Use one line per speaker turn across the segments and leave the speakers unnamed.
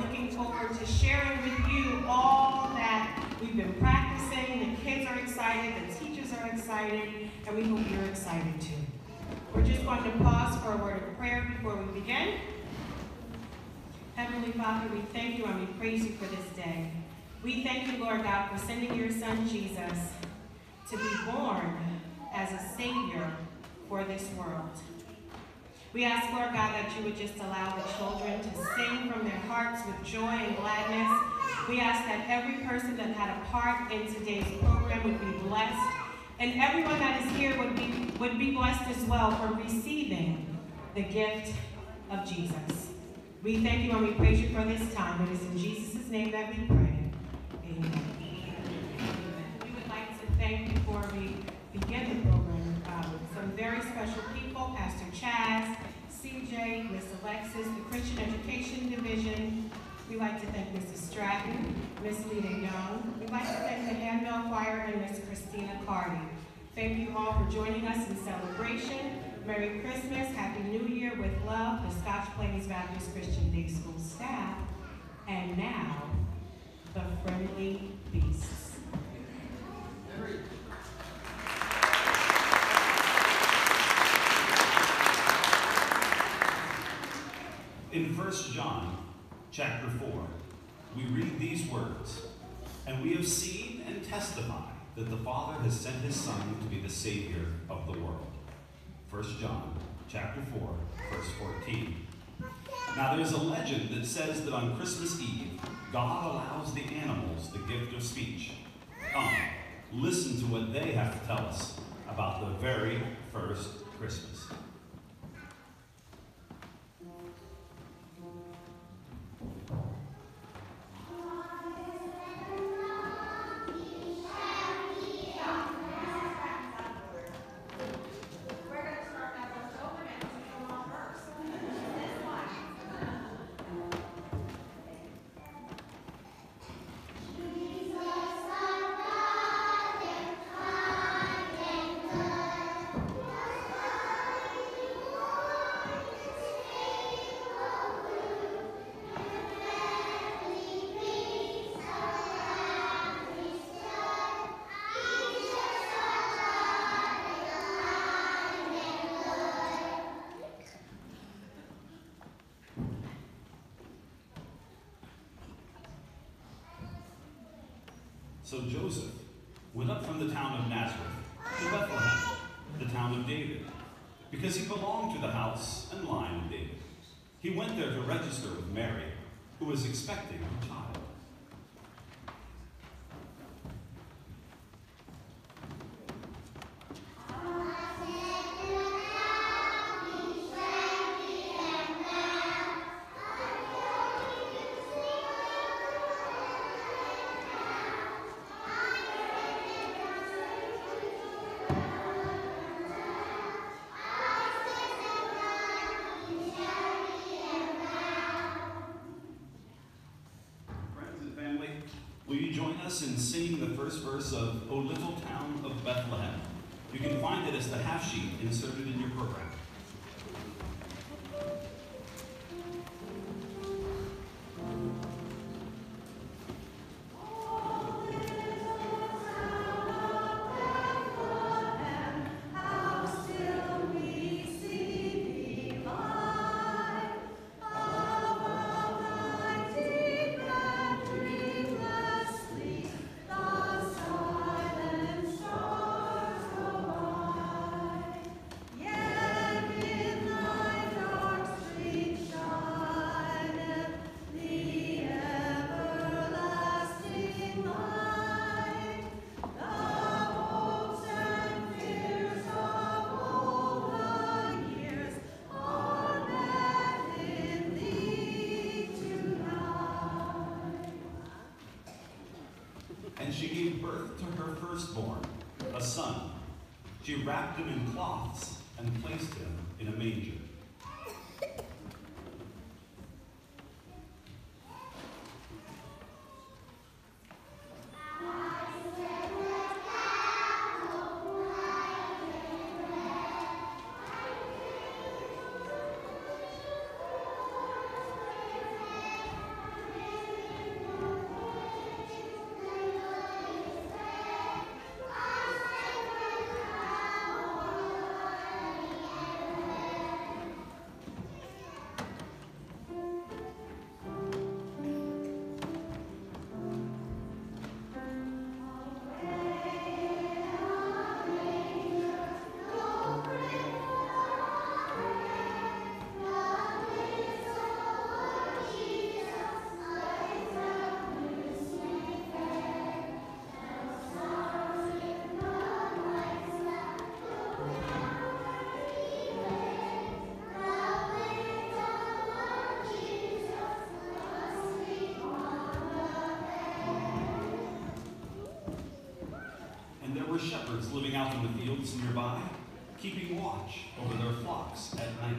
looking forward to sharing with you all that we've been practicing. The kids are excited, the teachers are excited, and we hope you're excited too. We're just going to pause for a word of prayer before we begin. Heavenly Father, we thank you and we praise you for this day. We thank you, Lord God, for sending your son Jesus to be born as a Savior for this world. We ask, Lord God, that you would just allow the children to sing from their hearts with joy and gladness. We ask that every person that had a part in today's program would be blessed, and everyone that is here would be blessed as well for receiving the gift of Jesus. We thank you and we praise you for this time. It is in Jesus' name that we pray. Amen. We would like to thank, before we begin the program, some very special people: Pastor Chaz, CJ, Miss Alexis, the Christian Education Division. We'd like to thank Mrs. Stratton, Miss Lita Young. We'd like to thank the Handbell Choir and Miss Christina Cardi. Thank you all for joining us in celebration. Merry Christmas, Happy New Year with love, the Scotch Plains Baptist Christian Day School staff. And now, the Friendly Beasts.
In 1 John chapter 4, we read these words, "And we have seen and testify that the Father has sent his Son to be the Savior of the world." 1 John chapter 4, verse 14. Now there's a legend that says that on Christmas Eve, God allows the animals the gift of speech. Come, listen to what they have to tell us about the very first Christmas. So Joseph went up from the town of Nazareth to Bethlehem, the town of David, because he belonged to the house and line of David. He went there to register with Mary, who was expecting a child. Will you join us in singing the first verse of "O Little Town of Bethlehem"? You can find it as the half sheet inserted in your program. And she gave birth to her firstborn, a son. She wrapped him in cloths and placed him in a manger. living out in the fields nearby, keeping watch over their flocks at night.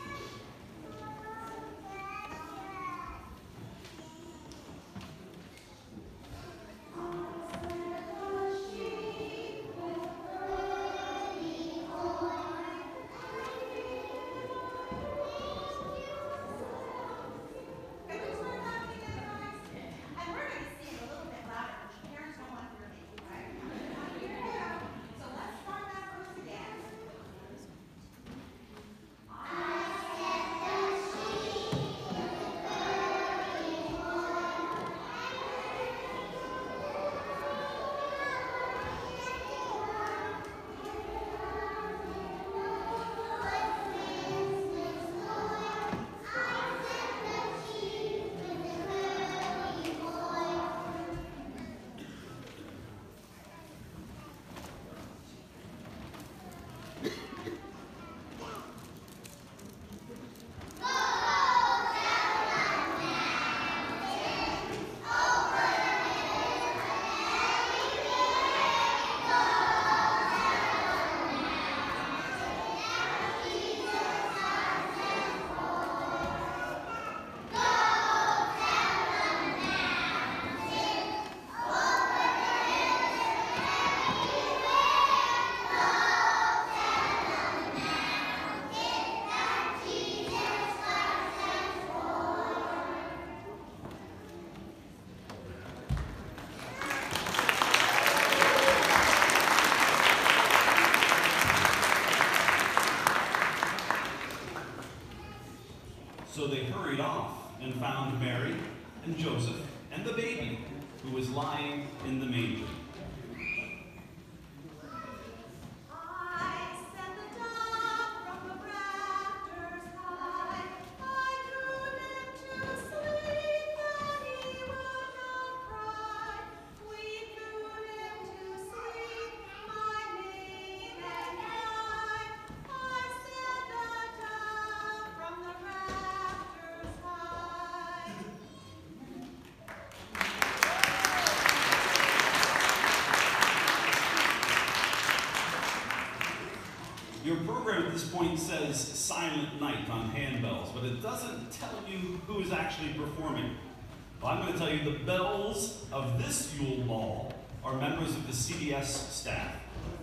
So they hurried off and found Mary and Joseph and the baby, who was lying in the manger. Your program at this point says Silent Night on handbells, but it doesn't tell you who is actually performing. Well, I'm going to tell you the bells of this Yule Ball are members of the CDS staff.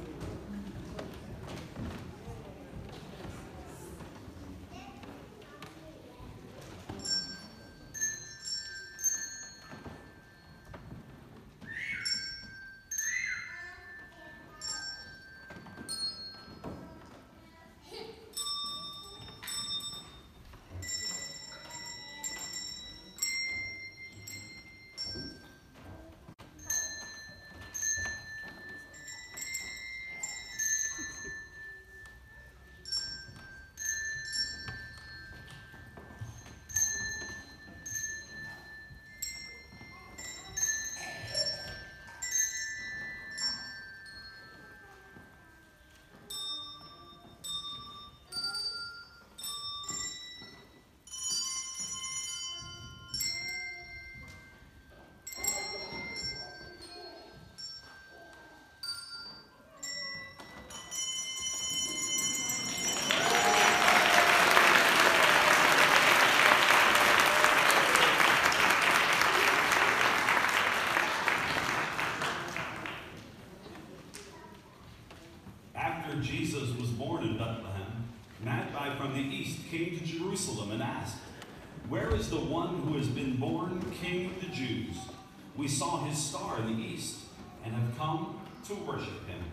Jesus was born in Bethlehem, Magi from the east came to Jerusalem and asked, "Where is the one who has been born King of the Jews? We saw his star in the east and have come to worship him."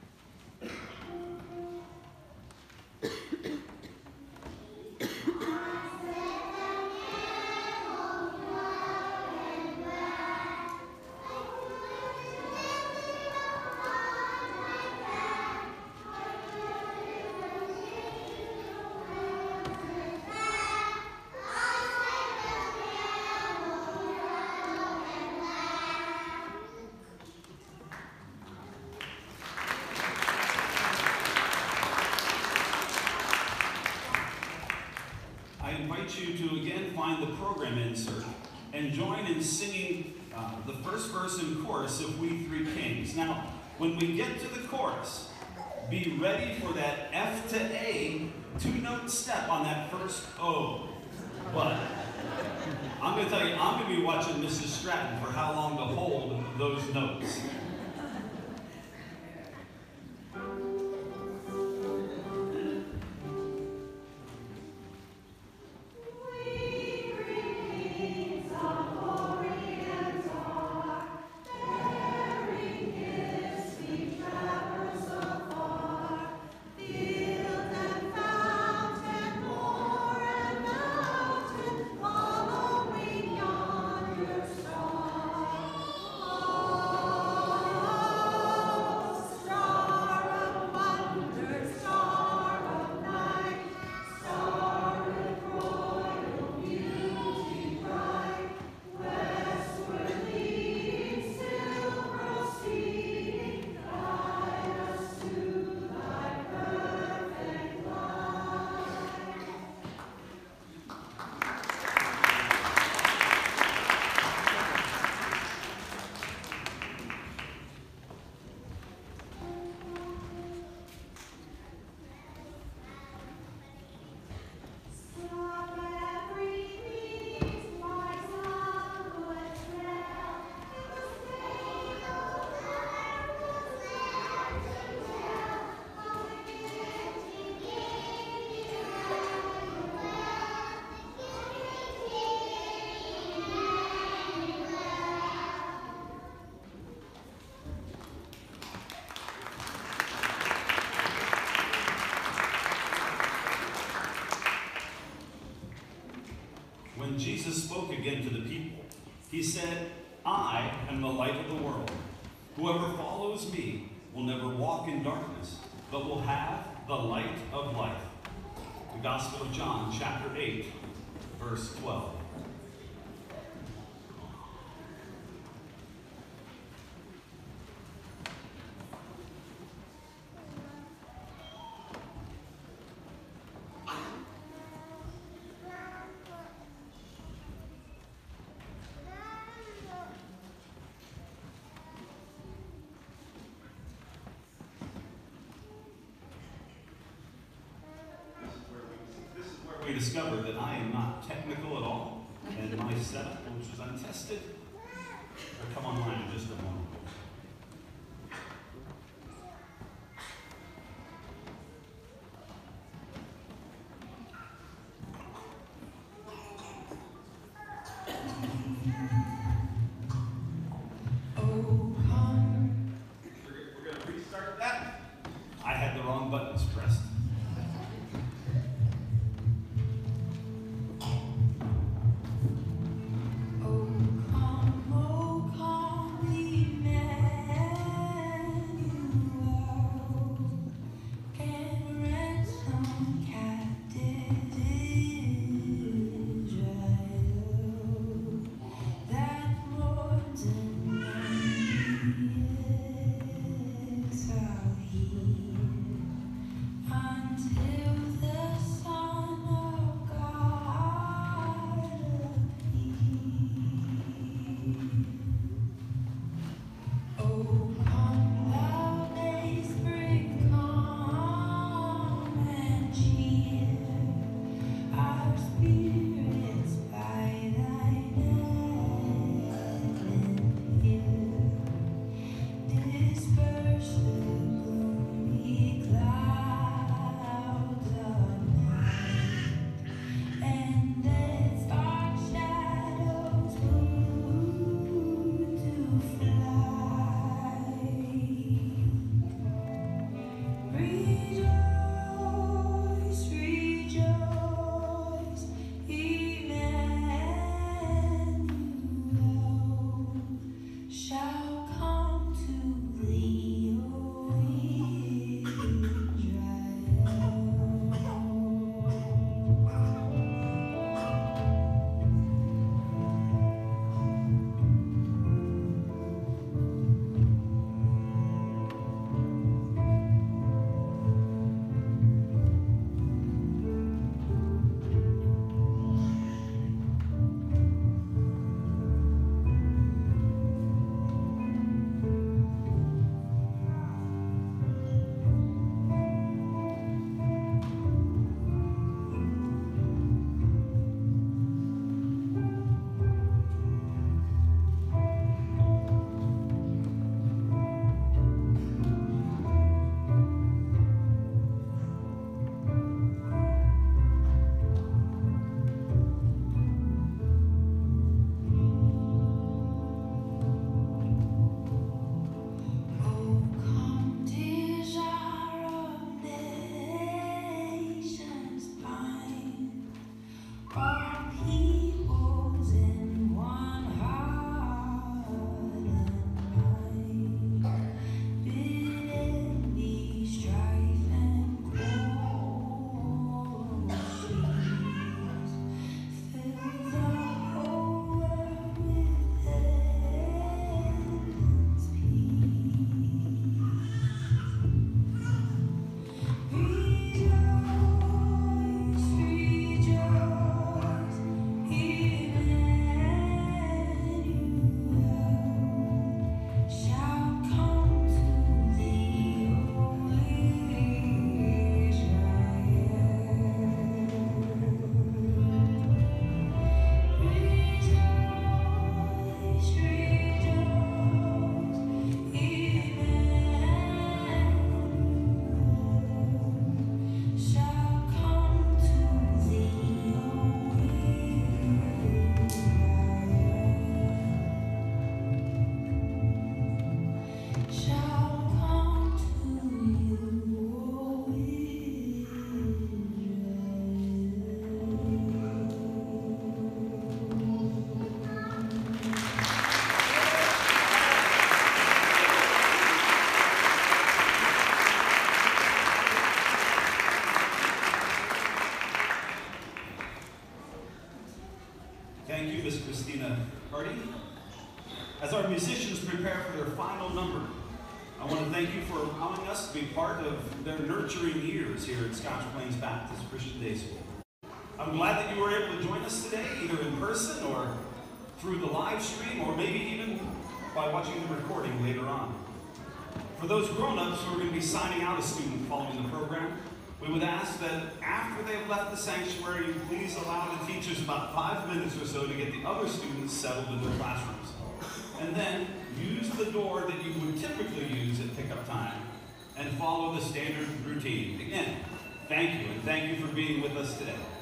You to again find the program insert and join in singing the first verse and chorus of We Three Kings. Now, When we get to the chorus, be ready for that F to A 2-note step on that first O. But I'm going to tell you, I'm going to be watching Mrs. Stratton for how long to hold those notes. When Jesus spoke again to the people, he said, I am the light of the world. Whoever follows me will never walk in darkness, but will have the light of life. The Gospel of John, chapter 8, verse 12. We discovered that I am not technical at all, and my setup, which was untested, will come online in just a moment. We're going to restart that. I had the wrong buttons pressed.
Oh, come.
as our musicians prepare for their final number, I want to thank you for allowing us to be part of their nurturing years here at Scotch Plains Baptist Christian Day School. I'm glad that you were able to join us today, either in person or through the live stream, or maybe even by watching the recording later on. For those grown-ups who are going to be signing out a student following the program, we would ask that after they've left the sanctuary, you please allow the teachers about 5 minutes or so to get the other students settled in their classrooms. And then use the door that you would typically use at pickup time and follow the standard routine. Again, thank you, and thank you for being with us today.